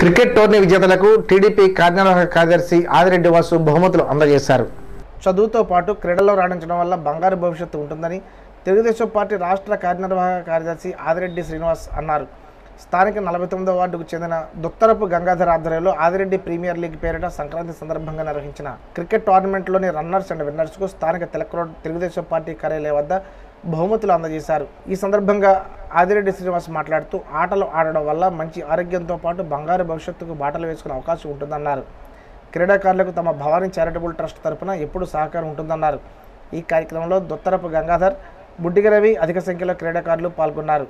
Cricket tourney విజేతలకు TDP కార్యనిర్వాహక కార్యదర్శి ఆదిరెడ్డి వాసు బహుమతులు అందజేశారు. చదువుతో పాటు క్రీడల్లో రాణించడం వల్ల బంగారు భవిష్యత్తు ఉంటుందని తెలుగుదేశం పార్టీ రాష్ట్ర కార్యనిర్వాహక కార్యదర్శి ఆదిరెడ్డి శ్రీనివాస్ అన్నారు. స్థానిక 49వ వార్డుకు చెందిన దుత్తరపు గంగాధర్ ఆధ్వర్యంలో ఆదిరెడ్డి ప్రీమియర్ లీగ్ పేరిట సంక్రాంతి సందర్భంగా నిర్వహించిన క్రికెట్ టోర్నమెంట్లోని రన్నర్స్ అండ్ విన్నర్స్కు స్థానిక తిలక్ రోడ్ తెలుగుదేశం పార్టీ కార్యాలయం వద్ద బహుమతులు అందజేశారు. ఈ సందర్భంగా ఆదిరెడ్డి శ్రీనివాస్ మాట్లాడుతూ ఆటలు ఆడడం వల్ల మంచి ఆరోగ్యంతో పాటు బంగారు భవిష్యత్తుకు బాటలు వేసుకునే అవకాశం ఉంటుందన్నారు. క్రీడాకారులకు తమ భవానీ చారిటబుల్ ట్రస్ట్ తరఫున ఎప్పుడు సహకారం ఉంటుందన్నారు. ఈ కార్యక్రమంలో దుత్తరపు గంగాధర్, బుడ్డిగ రవి అధిక సంఖ్యలో క్రీడాకారులు పాల్గొన్నారు.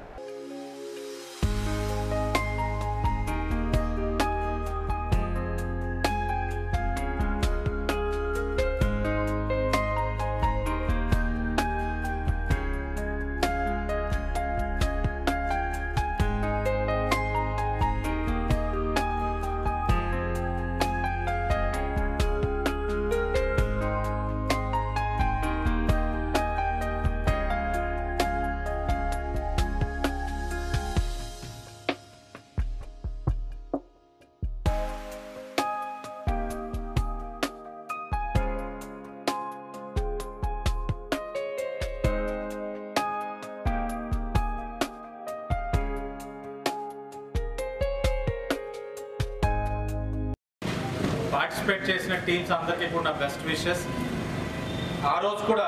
పార్టిసిపేట్ చేసిన టీమ్స్ అందరికీ కూడా బెస్ట్ విషెస్. ఆ రోజు కూడా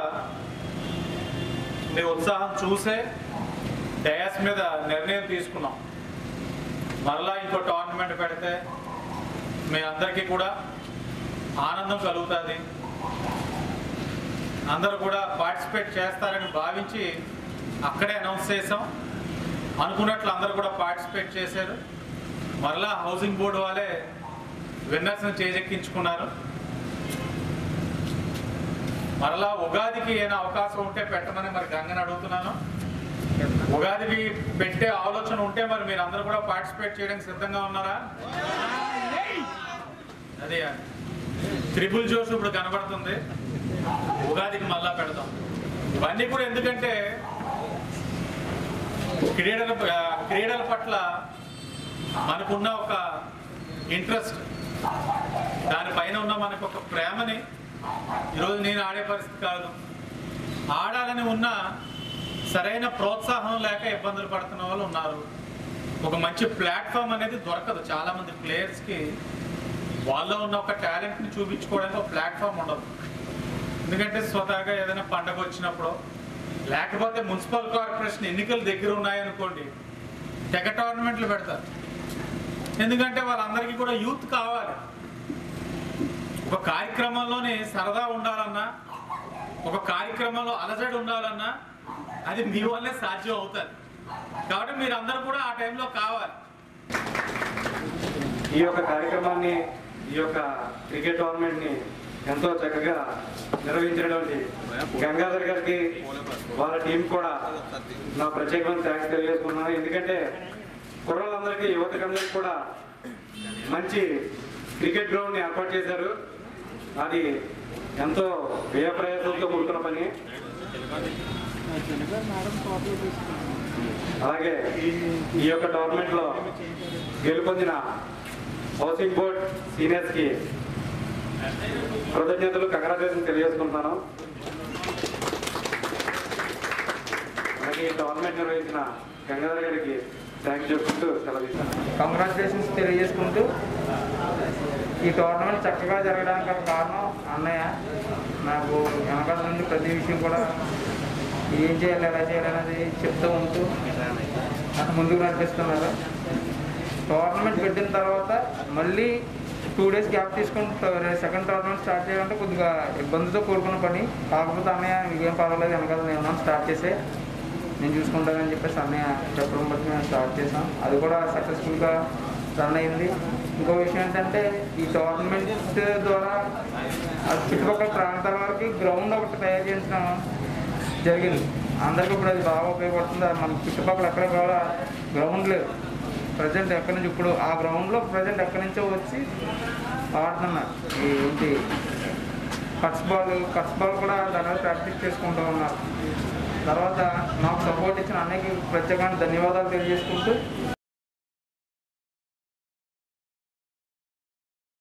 మీ ఉత్సాహం చూసే డయాస్ మీద నిర్ణయం తీసుకున్నాం. మరలా ఇంకో టోర్నమెంట్ పెడితే మీ అందరికీ కూడా ఆనందం కలుగుతుంది, అందరూ కూడా పార్టిసిపేట్ చేస్తారని భావించి అక్కడే అనౌన్స్ చేసాం. అనుకున్నట్లు అందరూ కూడా పార్టిసిపేట్ చేశారు. మరలా హౌసింగ్ బోర్డు వాళ్ళే విన్నర్స్ని చేజెక్కించుకున్నారు. మరలా ఉగాదికి ఏమైనా అవకాశం ఉంటే పెట్టమని మరి గంగని అడుగుతున్నాను. ఉగాదికి పెట్టే ఆలోచన ఉంటే మరి మీరు అందరూ కూడా పార్టిసిపేట్ చేయడానికి సిద్ధంగా ఉన్నారా? అదే త్రిపుల్ జోష్ ఇప్పుడు కనబడుతుంది. ఉగాదికి మళ్ళా పెడతాం. ఇవన్నీ కూడా ఎందుకంటే క్రీడల పట్ల మనకున్న ఒక ఇంట్రెస్ట్, దానిపైన ఉన్న మనకు ఒక ప్రేమని ఈరోజు నేను ఆడే పరిస్థితి కాదు. ఆడాలని ఉన్న సరైన ప్రోత్సాహం లేక ఇబ్బందులు పడుతున్న వాళ్ళు ఉన్నారు. ఒక మంచి ప్లాట్ఫామ్ అనేది దొరకదు. చాలామంది ప్లేయర్స్కి వాళ్ళలో ఉన్న ఒక టాలెంట్ని చూపించుకోవడానికి ఒక ప్లాట్ఫామ్ ఉండదు. ఎందుకంటే స్వతహాగా ఏదైనా పండగ వచ్చినప్పుడు, లేకపోతే మున్సిపల్ కార్పొరేషన్ ఎన్నికలు దగ్గర ఉన్నాయనుకోండి, తెగ టోర్నమెంట్లు పెడతారు. ఎందుకంటే వాళ్ళందరికీ కూడా యూత్ కావాలి. ఒక కార్యక్రమంలోనే సరదా ఉండాలన్నా, ఒక కార్యక్రమంలో అలజడి ఉండాలన్నా అది మీ వల్లే సాధ్యం అవుతుంది. కాబట్టి మీరు అందరూ కూడా ఆ టైంలో కావాలి. ఈ యొక్క కార్యక్రమాన్ని, ఈ యొక్క క్రికెట్ టోర్నమెంట్ని ఎంతో చక్కగా నిర్వహించినటువంటి గంగాధర్ గారికి, వాళ్ళ టీం కూడా నా ప్రత్యేకమైన థ్యాంక్స్ తెలియజేసుకున్నాను. ఎందుకంటే కుర్రలందరికీ, యువతకందరికీ కూడా మంచి క్రికెట్ గ్రౌండ్ని ఏర్పాటు చేశారు. అది ఎంతో వ్యయ ప్రయాసంతో కూడుకున్న పని. అలాగే ఈ యొక్క టోర్నమెంట్లో గెలుపొందిన హౌసింగ్ బోర్డ్ సీనియర్స్కి కృతజ్ఞతలు, కంగ్రాచులేషన్ తెలియజేసుకుంటున్నాను. అలాగే ఈ టోర్నమెంట్ నిర్వహించిన గంగాధర్ గారికి థ్యాంక్స్ చెప్పుకుంటూ సెలవుస్తాను. కంగ్రాచులేషన్స్ తెలియజేసుకుంటూ, ఈ టోర్నమెంట్ చక్కగా జరగడానికి కారణం అన్నయ్య. నాకు వెనకాల నుండి ప్రతి విషయం కూడా ఏం చేయాలి, ఎలా చేయాలి అనేది చెప్తూ ఉంటూ నాకు ముందుకు నడిపిస్తున్నారు. టోర్నమెంట్ పెట్టిన తర్వాత మళ్ళీ 2 days గ్యాప్ తీసుకుని సెకండ్ టోర్నమెంట్ స్టార్ట్ చేయాలంటే కొద్దిగా ఇబ్బందితో కూడుకున్న పని. కాకపోతే అన్నయ్య మీకేం పర్వాలేదు, వెనకాల నేను స్టార్ట్ చేసే నేను చూసుకుంటానని చెప్పేసి అన్నయ్య చెప్పడం బట్టి మేము స్టార్ట్ చేసాం. అది కూడా సక్సెస్ఫుల్గా రన్ అయింది. ఇంకో విషయం ఏంటంటే, ఈ టోర్నమెంట్ ద్వారా చుట్టుపక్కల ప్రాంతాల వరకు గ్రౌండ్ ఒకటి తయారు చేయించడం జరిగింది. అందరికీ ఇప్పుడు అది బాగా ఉపయోగపడుతుంది. మన చుట్టుపక్కల ఎక్కడ కూడా గ్రౌండ్ లేదు ప్రజెంట్. ఎక్కడి నుంచి ఇప్పుడు ఆ గ్రౌండ్లో ప్రజెంట్ ఎక్కడి నుంచో వచ్చి ఆడుతున్నారు. ఏంటి కట్స్ బాల్ కూడా దాని ప్రాక్టీస్ చేసుకుంటూ ఉన్నారు. తర్వాత నాకు సపోర్ట్ ఇచ్చిన అన్నయ్యకి ప్రత్యేకంగా ధన్యవాదాలు తెలియజేసుకుంటూ